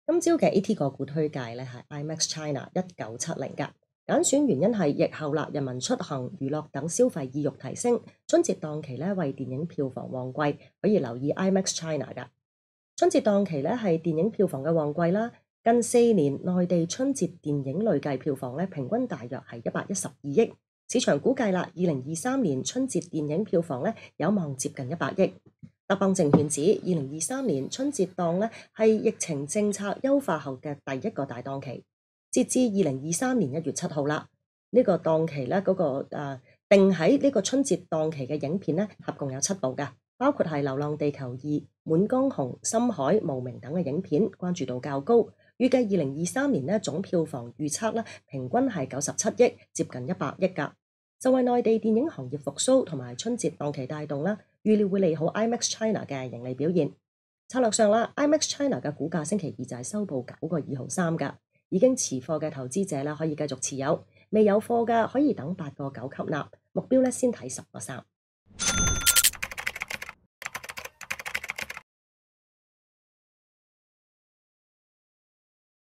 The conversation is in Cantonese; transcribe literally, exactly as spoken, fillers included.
今朝嘅 A T 個股推介咧係 IMAX China 一九七零㗎，揀選原因係疫後啦，人民出行、娛樂等消費意欲提升，春節檔期咧為電影票房旺季，可以留意 IMAX China 㗎。春節檔期咧係電影票房嘅旺季啦，近四年內地春節電影累計票房咧平均大約係一百一十二億，市場估計啦，二零二三年春節電影票房咧有望接近一百億。德邦證券指，二零二三年春節檔咧係疫情政策優化後嘅第一個大檔期，截至二零二三年一月七號啦。呢、這個檔期咧嗰、那個誒、呃、定喺呢個春節檔期嘅影片咧，合共有七部㗎，包括係《流浪地球二》、《滿江紅》、《深海》、《無名》等嘅影片，關注度較高。預計二零二三年咧總票房預測咧平均係九十七億，接近一百億㗎。就為內地電影行業復甦同埋春節檔期帶動啦，預料會利好 IMAX China 嘅盈利表現。策略上啦 ，IMAX China 嘅股價星期二就係收報九個二毫三㗎，已經持貨嘅投資者啦可以繼續持有，未有貨嘅可以等八個九吸納，目標咧先睇十個三。